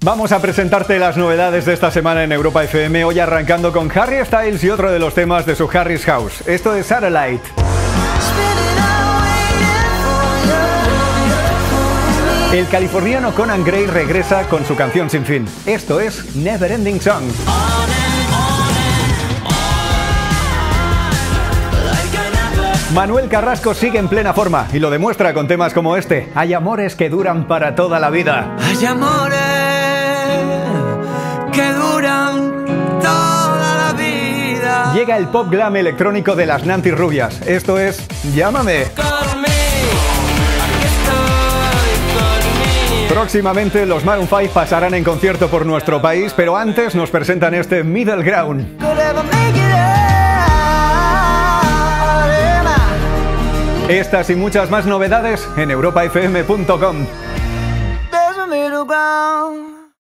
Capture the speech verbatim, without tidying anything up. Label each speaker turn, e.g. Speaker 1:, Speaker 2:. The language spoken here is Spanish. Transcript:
Speaker 1: Vamos a presentarte las novedades de esta semana en Europa F M, hoy arrancando con Harry Styles y otro de los temas de su Harry's House. Esto es Satellite. El californiano Conan Gray regresa con su canción sin fin. Esto es Neverending Song. Manuel Carrasco sigue en plena forma y lo demuestra con temas como este. Hay amores que duran para toda la vida.
Speaker 2: Hay amores que duran toda la vida.
Speaker 1: Llega el pop glam electrónico de las Nancy Rubias. Esto es Llámame. Próximamente los Maroon cinco pasarán en concierto por nuestro país, pero antes nos presentan este Middle Ground. Estas y muchas más novedades en europa f m punto com.